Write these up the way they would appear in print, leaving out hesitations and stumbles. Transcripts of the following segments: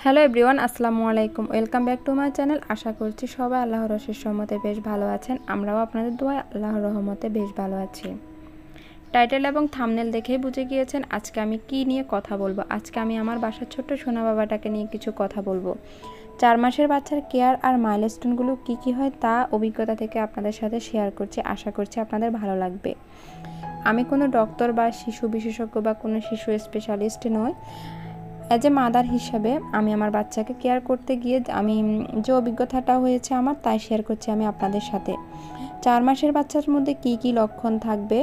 Hello everyone, আসসালামু আলাইকুম। Welcome back to my channel. আশা করছি সবাই আল্লাহর অশেষ রহমতে বেশ ভালো আছেন। আমরাও আপনাদের দোয়ায় আল্লাহর রহমতে বেশ ভালো আছি। টাইটেল এবং থাম্বনেল দেখেই বুঝে গিয়েছেন আজকে আমি কি নিয়ে কথা বলবো। আজকে আমি আমার বাসার ছোট্ট সোনা বাবাটাকে নিয়ে কিছু কথা বলবো। 4 মাসের বাচ্চার কেয়ার আর মাইলস্টোনগুলো কী হয় তা অভিজ্ঞতা থেকে আপনাদের সাথে শেয়ার করছি। আশা করছি আপনাদের ভালো লাগবে। আমি কোনো ডক্টর বা শিশু বিশেষজ্ঞ বা কোনো শিশু স্পেশালিস্ট নই। অ্যাজ এ মাদার হিসাবে আমি আমার বাচ্চাকে কেয়ার করতে গিয়ে আমি যে অভিজ্ঞতাটা হয়েছে আমার তাই শেয়ার করছি আমি আপনাদের সাথে। 4 মাসের বাচ্চার মধ্যে কি লক্ষণ থাকবে।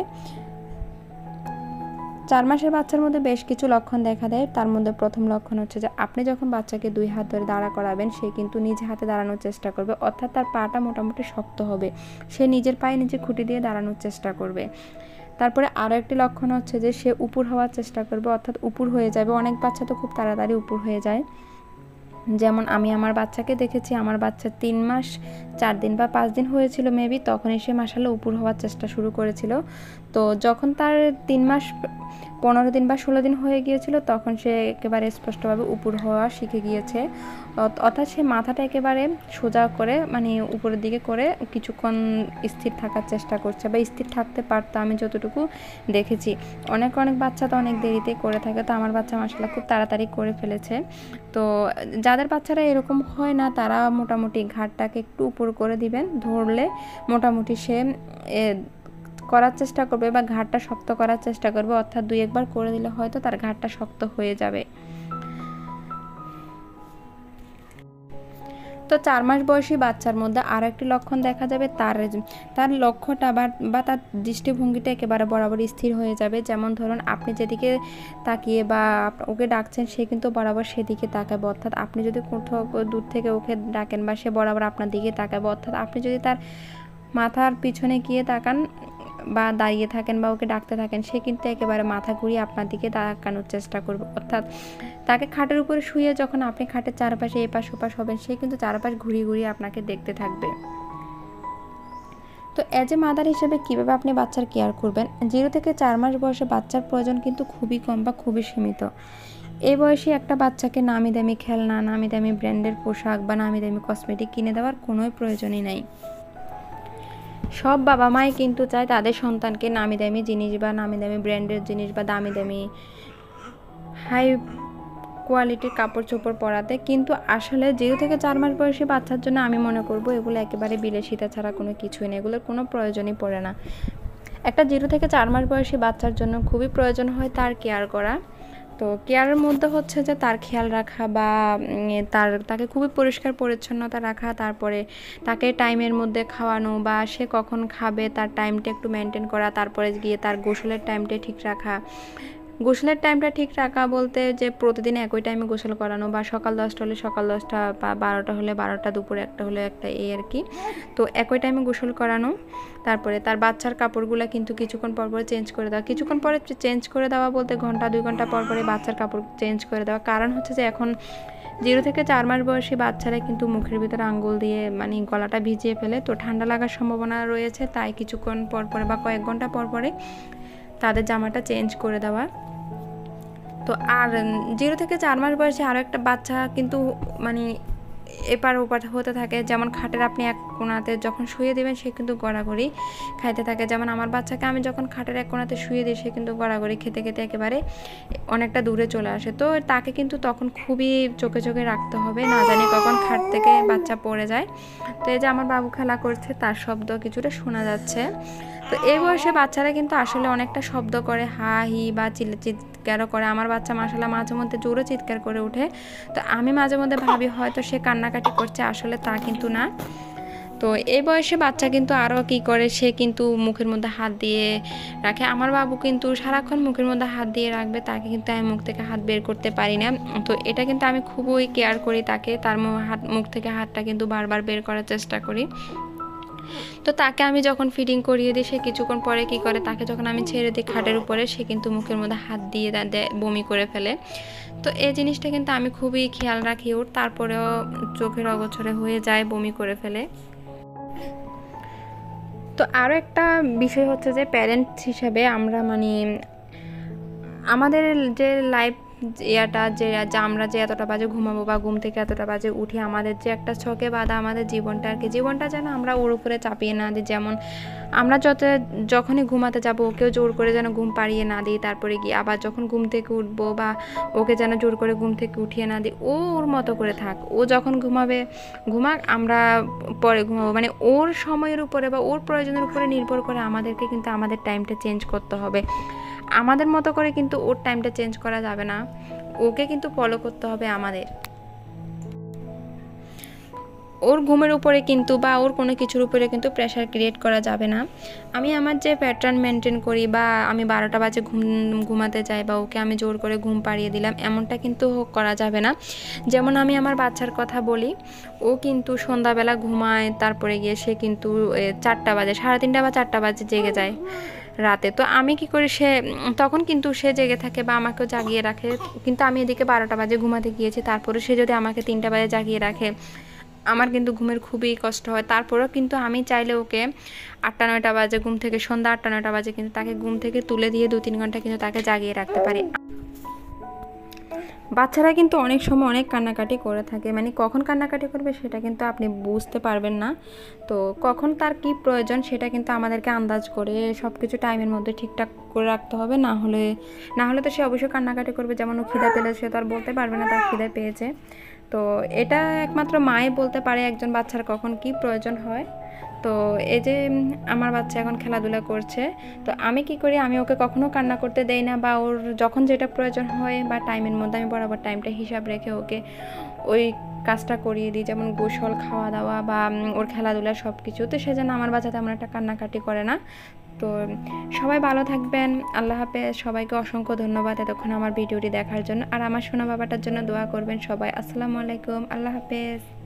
4 মাসের বাচ্চার মধ্যে বেশ কিছু লক্ষণ দেখা দেয়। তার মধ্যে প্রথম লক্ষণ হচ্ছে যে আপনি যখন বাচ্চাকে 2 হাত ধরে দাঁড়া করাবেন, সে কিন্তু নিজে হাতে দাঁড়ানোর চেষ্টা করবে, অর্থাৎ তার পাটা মোটামুটি শক্ত হবে। সে নিজের পায়ে নিজে খুঁটি দিয়ে দাঁড়ানোর চেষ্টা করবে। তারপরে আরও একটি লক্ষণ হচ্ছে যে সে উপুর হওয়ার চেষ্টা করবে, অর্থাৎ উপুর হয়ে যাবে। অনেক বাচ্চা তো খুব তাড়াতাড়ি উপুর হয়ে যায়। যেমন আমি আমার বাচ্চাকে দেখেছি, আমার বাচ্চা 3 মাস 4 দিন বা 5 দিন হয়েছিল মেবি, তখনই সে মাশাআল্লাহ উপুর হওয়ার চেষ্টা শুরু করেছিল। তো যখন তার 3 মাস 15 দিন বা 16 দিন হয়ে গিয়েছিল তখন সে একেবারে স্পষ্টভাবে উপুর হওয়া শিখে গিয়েছে। অর্থাৎ সে মাথাটা একেবারে সোজা করে মানে উপরের দিকে করে কিছুক্ষণ স্থির থাকার চেষ্টা করছে বা স্থির থাকতে পারতো আমি যতটুকু দেখেছি। অনেক বাচ্চা তো অনেক দেরিতে করে থাকে, তো আমার বাচ্চা মাশাআল্লাহ খুব তাড়াতাড়ি করে ফেলেছে। তো যাদের বাচ্চারা এরকম হয় না তারা মোটামুটি ঘাড়টাকে একটু উপর করে দিবেন, ধরলে মোটামুটি সে করার চেষ্টা করবে বা ঘাড়টা শক্ত করার চেষ্টা করবে, অর্থাৎ 2 একবার করে দিলে হয়তো তার ঘাড়টা শক্ত হয়ে যাবে। তো 4 মাস বয়সী বাচ্চার মধ্যে আরও একটি লক্ষণ দেখা যাবে, তার লক্ষ্যটা বা তার দৃষ্টিভঙ্গিটা একেবারে বরাবর স্থির হয়ে যাবে। যেমন ধরুন আপনি যেদিকে তাকিয়ে বা ওকে ডাকছেন সে কিন্তু বরাবর সেদিকে তাকাবে, অর্থাৎ আপনি যদি কোথাও দূর থেকে ওকে ডাকেন বা সে বরাবর আপনার দিকে তাকাবে, অর্থাৎ আপনি যদি তার মাথার পিছনে গিয়ে তাকান বা দাঁড়িয়ে থাকেন বা ওকে ডাকতে থাকেন, সে কিন্তু একেবারে মাথা ঘুরিয়ে আপনার দিকে তাকানোর চেষ্টা করবে। অর্থাৎ তাকে খাটের উপরে শুয়ে যখন আপনি খাটের চারপাশে এপাশ ওপাশ হবেন, সে কিন্তু চারপাশ ঘুরিয়ে আপনাকে দেখতে থাকবে। তো অ্যাজ এ মাদার হিসেবে কীভাবে আপনি বাচ্চার কেয়ার করবেন। 0 থেকে 4 মাস বয়সে বাচ্চার প্রয়োজন কিন্তু খুবই কম বা খুবই সীমিত। এই বয়সে একটা বাচ্চাকে নামি দামি খেলনা, নামি দামি ব্র্যান্ডের পোশাক বা নামি দামি কসমেটিক কিনে দেওয়ার কোনো প্রয়োজনই নাই। সব বাবা মাই কিন্তু চায় তাদের সন্তানকে নামি দামি জিনিস বা নামি দামি ব্র্যান্ডের জিনিস বা দামি দামি হাই কোয়ালিটির কাপড় চোপড় পরাতে, কিন্তু আসলে 0 থেকে 4 মাস বয়সী বাচ্চার জন্য আমি মনে করব এগুলো একেবারে বিলাসিতা ছাড়া কোনো কিছুই নেই, এগুলোর কোনো প্রয়োজনই পড়ে না। একটা 0 থেকে 4 মাস বয়সী বাচ্চার জন্য খুবই প্রয়োজন হয় তার কেয়ার করা। তো কেয়ারের মধ্যে হচ্ছে যে তার খেয়াল রাখা বা তাকে খুবই পরিষ্কার পরিচ্ছন্নতা রাখা, তারপরে তাকে টাইমের মধ্যে খাওয়ানো বা সে কখন খাবে তার টাইমটা একটু মেনটেন করা, তারপরে গিয়ে তার গোসলের টাইমটা ঠিক রাখা। গোসলের টাইমটা ঠিক রাখা বলতে যে প্রতিদিন একই টাইমে গোসল করানো, বা সকাল 10টা হলে সকাল 10টা বা 12টা হলে 12টা, দুপুরে 1টা হলে 1টা, এই আর কি। তো একই টাইমে গোসল করানো। তারপরে তার বাচ্চার কাপড়গুলো কিন্তু কিছুক্ষণ পর চেঞ্জ করে দেওয়া। কিছুক্ষণ পরে চেঞ্জ করে দেওয়া বলতে ঘন্টা 2 ঘন্টা পর বাচ্চার কাপড় চেঞ্জ করে দেওয়া। কারণ হচ্ছে যে এখন 0 থেকে 4 মাস বয়সী বাচ্চারা কিন্তু মুখের ভিতরে আঙ্গুল দিয়ে মানে গলাটা ভিজিয়ে ফেলে, তো ঠান্ডা লাগার সম্ভাবনা রয়েছে। তাই কিছুক্ষণ পর বা কয়েক ঘন্টা পর তাদের জামাটা চেঞ্জ করে দেওয়া। তো আর 0 থেকে 4 মাস বয়সে আরও একটা বাচ্চা কিন্তু মানে এপার ওপার হতে থাকে। যেমন খাটের আপনি এক কোণাতে যখন শুয়ে দেবেন সে কিন্তু গড়াগড়ি খাইতে থাকে। যেমন আমার বাচ্চাকে আমি যখন খাটের এক কোণাতে শুয়ে দিই সে কিন্তু গড়াগড়ি খেতে একেবারে অনেকটা দূরে চলে আসে। তো তাকে কিন্তু তখন খুবই চোখে রাখতে হবে, না জানি কখন খাট থেকে বাচ্চা পড়ে যায়। তো এই যে আমার বাবু খেলা করছে তার শব্দ কিছুটা শোনা যাচ্ছে। তো এই বয়সে বাচ্চারা কিন্তু আসলে অনেকটা শব্দ করে, হা হি বা চিৎকারও করে। আমার বাচ্চা মাশাআল্লাহ মাঝে মধ্যে জোরে চিৎকার করে ওঠে। তো আমি মাঝে মধ্যে ভাবি হয়তো সে কান্নাকাটি করছে, আসলে তা কিন্তু না। তো এই বয়সে বাচ্চা কিন্তু আরও কী করে, সে কিন্তু মুখের মধ্যে হাত দিয়ে রাখে। আমার বাবু কিন্তু সারাক্ষণ মুখের মধ্যে হাত দিয়ে রাখবে, তাকে কিন্তু আমি মুখ থেকে হাত বের করতে পারি না। তো এটা কিন্তু আমি খুবই কেয়ার করি তাকে, তার মুখ থেকে হাতটা কিন্তু বারবার বের করার চেষ্টা করি। তো তাকে আমি যখন ফিডিং করিয়ে দিই সে কিছুক্ষণ পরে কী করে, তাকে যখন আমি ছেড়ে দিই খাটের উপরে সে কিন্তু মুখের মধ্যে হাত দিয়ে বমি করে ফেলে। তো এই জিনিসটা কিন্তু আমি খুবই খেয়াল রাখি ওর, তারপরেও চোখের অগোচরে হয়ে যায়, বমি করে ফেলে। তো আরও একটা বিষয় হচ্ছে যে প্যারেন্টস হিসাবে আমরা আমাদের যে লাইফ ইয়াটা যে আমরা যে এতটা বাজে ঘুমাবো বা ঘুম থেকে এতটা বাজে উঠি, আমাদের যে একটা ছকে বাঁধা আমাদের জীবনটা আর কি, জীবনটা যেন আমরা ওর উপরে চাপিয়ে না দিই। যেমন আমরা যখনই ঘুমাতে যাব ওকেও জোর করে যেন ঘুম পাড়িয়ে না দিই, তারপরে গিয়ে আবার যখন ঘুম থেকে উঠবো বা ওকে যেন জোর করে ঘুম থেকে উঠিয়ে না দিই। ও ওর মতো করে থাক, ও যখন ঘুমাবে ঘুমাক, আমরা পরে ঘুমাবো। মানে ওর সময়ের উপরে বা ওর প্রয়োজনের উপরে নির্ভর করে আমাদেরকে কিন্তু আমাদের টাইমটা চেঞ্জ করতে হবে। আমাদের মতো করে কিন্তু ওর টাইমটা চেঞ্জ করা যাবে না, ওকে কিন্তু ফলো করতে হবে আমাদের। ওর ঘুমের উপরে কিন্তু বা ওর কোনো কিছুর উপরে কিন্তু প্রেশার ক্রিয়েট করা যাবে না। আমি আমার যে প্যাটার্ন মেনটেন করি বা আমি 12টা বাজে ঘুমাতে যাই বা ওকে আমি জোর করে ঘুম পাড়িয়ে দিলাম, এমনটা কিন্তু করা যাবে না। যেমন আমি আমার বাচ্চার কথা বলি, ও কিন্তু সন্ধ্যাবেলা ঘুমায়, তারপরে গিয়ে সে কিন্তু 4টা বাজে, 3:30 বা 4টা বাজে জেগে যায় রাতে। তো আমি কি করি, তখন কিন্তু সে জেগে থাকে বা আমাকেও জাগিয়ে রাখে, কিন্তু আমি এদিকে 12টা বাজে ঘুমাতে গিয়েছি, তারপরে সে যদি আমাকে 3টা বাজে জাগিয়ে রাখে, আমার কিন্তু ঘুমের খুবই কষ্ট হয়। তারপরেও কিন্তু আমি চাইলে ওকে 8টা-9টা বাজে ঘুম থেকে, সন্ধ্যা 8টা-9টা বাজে কিন্তু তাকে ঘুম থেকে তুলে দিয়ে 2-3 ঘন্টা কিন্তু তাকে জাগিয়ে রাখতে পারি। বাচ্চারা কিন্তু অনেক সময় অনেক কান্নাকাটি করে থাকে, মানে কখন কান্নাকাটি করবে সেটা কিন্তু আপনি বুঝতে পারবেন না। তো কখন তার কি প্রয়োজন সেটা কিন্তু আমাদেরকে আন্দাজ করে সব কিছু টাইমের মধ্যে ঠিকঠাক করে রাখতে হবে, না হলে তো সে অবশ্যই কান্নাকাটি করবে। যেমন ও খিদা পেলে সে তো আর বলতে পারবে না তার খিদে পেয়েছে। তো এটা একমাত্র মাই বলতে পারে একজন বাচ্চার কখন কি প্রয়োজন হয়। তো এই যে আমার বাচ্চা এখন খেলাধুলা করছে, তো আমি কি করি, আমি ওকে কখনো কান্না করতে দেই না, বা ওর যখন যেটা প্রয়োজন হয় বা টাইমের মধ্যে আমি বরাবর টাইমটা হিসাব রেখে ওকে ওই কাজটা করিয়ে দিই, যেমন গোসল, খাওয়া দাওয়া বা ওর খেলাধুলা সব কিছু। তো সেজন্য আমার বাচ্চা তেমন একটা কান্নাকাটি করে না। তো সবাই ভালো থাকবেন, আল্লাহ হাফেজ। সবাইকে অসংখ্য ধন্যবাদ এতক্ষণ আমার ভিডিওটি দেখার জন্য, আর আমার সোনা বাবাটার জন্য দোয়া করবেন সবাই। আসসালামু আলাইকুম, আল্লাহ হাফেজ।